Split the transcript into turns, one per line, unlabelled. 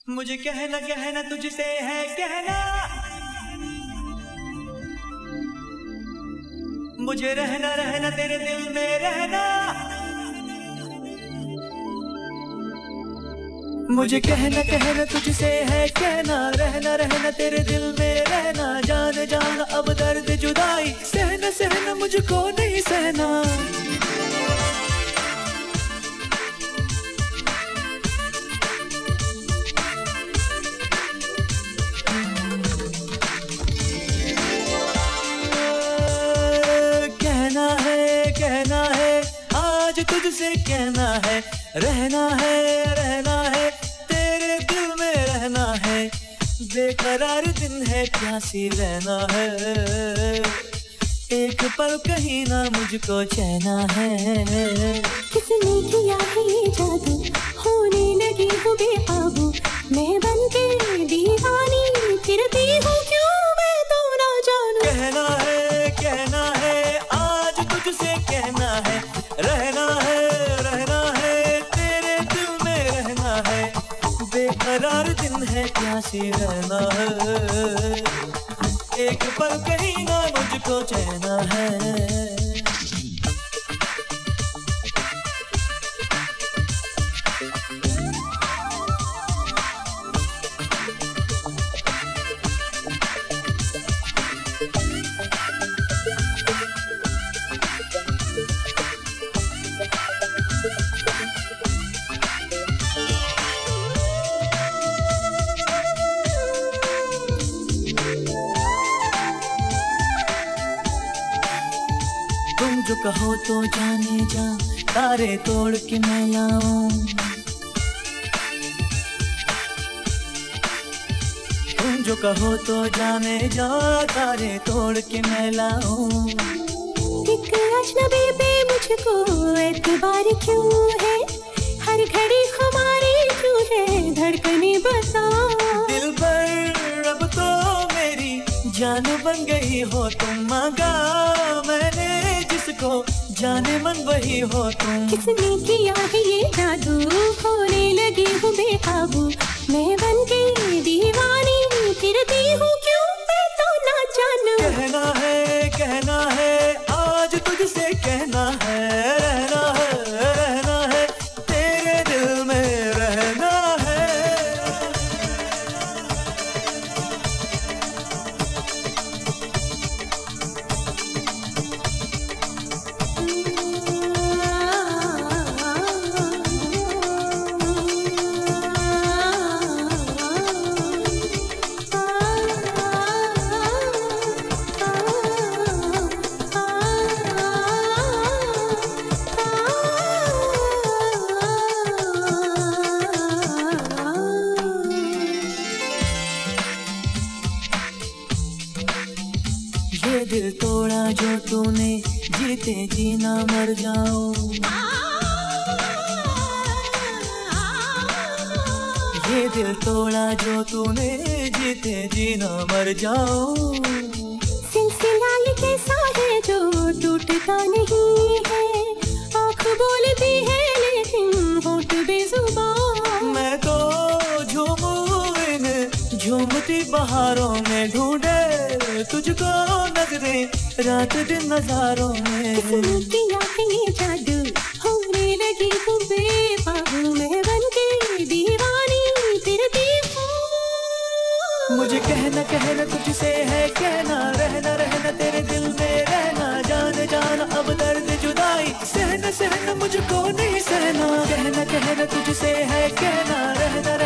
मुझे कहना कहना तुझसे है कहना, मुझे रहना रहना तेरे दिल में रहना। मुझे कहना कहना तुझसे है कहना, रहना रहना तेरे दिल में रहना। जान जान अब दर्द जुदाई, सहना सहना मुझको नहीं सहना। कहना है आज तुझसे कहना है, रहना है तेरे दिल में रहना है। बेकरार दिन है प्यासी रहना है, एक पल कहीं ना मुझको चैना है।
किसने किया है ये जादू, होने लगी हूँ बेकाबू। मैं बनके दीवानी फिरती हूँ, क्यों मैं तो ना जानू।
कहना है आज तुझसे कहना है, रहना है तेरे दिल में रहना है। बेकरार दिन है प्यासी रहना है, एक पल कहीं ना मुझको चैना है। तुम जो कहो तो जाने जा, तारे तोड़ के मैं लाऊं। तुम जो कहो तो जाने जा, तारे तोड़ के मैं लाऊं।
एक अजनबी पे मुझको एतबार क्यों है, हर घड़ी हमारी क्यों है धड़कने बता।
दिल पर अब तो मेरी जान बन गई हो तुम, मांगा मैंने जिसको जाने मन वही हो तुम।
किसने किया है ये जादू, होने लगी हूँ बेकाबू। मैं बनके दीवानी फिरती हूँ, क्यों मैं तो ना जानू।
कहना है आज तुझसे कहना है, रहना है तेरे दिल में रहना है। ये दिल तोड़ा जो तूने, जीते जीना मर जाऊं। ये दिल तोड़ा जो तूने, जीते जीना मर जाऊं।
सिलसिला ये कैसा है जो टूटता नहीं है, आँख बोलती है लेकिन होठ बेजुबान।
मैं तो झूमूं इन झूमती बहारों में, ढूंढे तुझको नजरें रात दिन नजारों में।
किसने किया है ये जादू, होने लगी हूँ बेकाबू। मैं बनके दीवानी फिरती हूँ।
मुझे कहना तुझसे है कहना, रहना तेरे दिल में रहना। जान जान अब दर्द जुदाई, सहना सहना मुझको नहीं सहना। कहना तुझसे है कहना, रहना